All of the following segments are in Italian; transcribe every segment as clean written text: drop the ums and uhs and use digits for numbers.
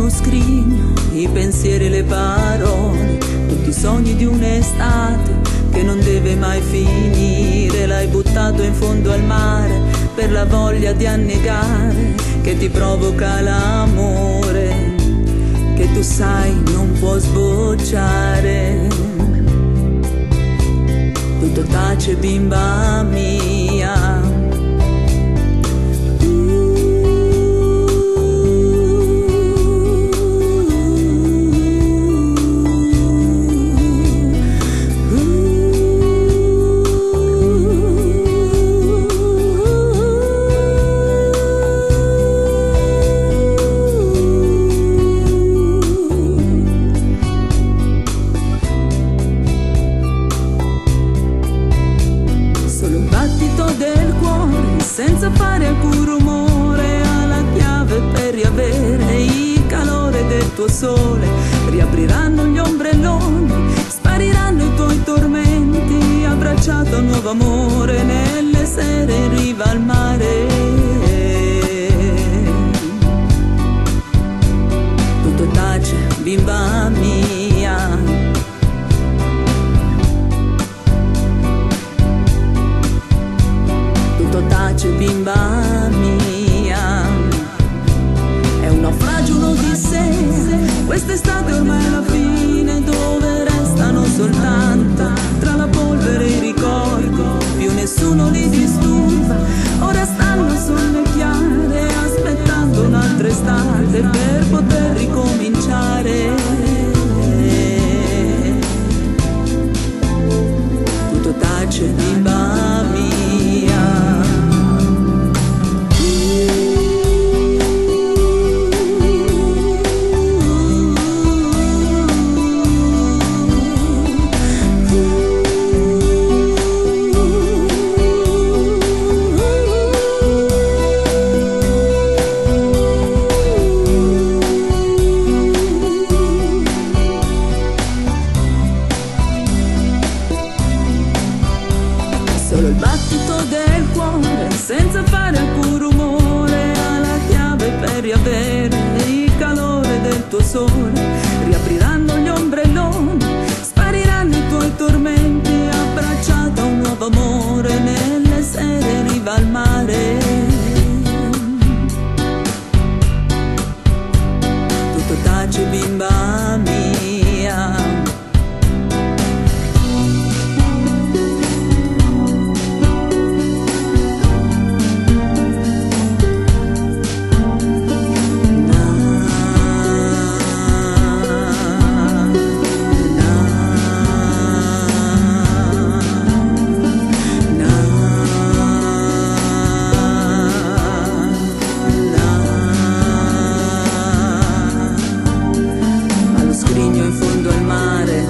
uno scrigno, i pensieri e le parole, tutti i sogni di un'estate che non deve mai finire. L'hai buttato in fondo al mare per la voglia di annegare che ti provoca l'amore, che tu sai non può sbocciare. Tutto tace, bimba mia. Senza fare alcun rumore, alla chiave per riavere il calore del tuo sole. Riapriranno gli ombrelloni, spariranno i tuoi tormenti, abbracciato a un nuovo amore nelle sere in riva al mare. Tutto tace, bimba mia. Tace, bimba mia. È un naufragio, un'odissea, quest'estate ormai è la fine, dove restano soltanto tra la polvere e i ricordi, più nessuno li disturba, ora stanno sonnecchiare aspettando un'altra estate per poter ricominciare. Tutto tace, bimba mia. Solo il battito del cuore, senza fare alcun rumore, alla chiave per riavere il calore del tuo sole. Riapriranno gli ombrelloni, spariranno i tuoi tormenti, abbracciato a un nuovo amore nelle sere in riva al mare. Tutto tace, bimba mia. In fondo al mare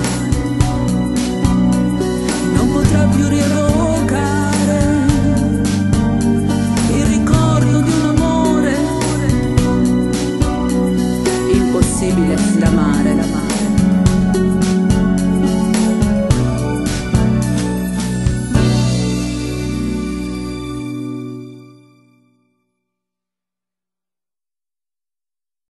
non potrà più rievocare il ricordo di un amore impossibile da amare.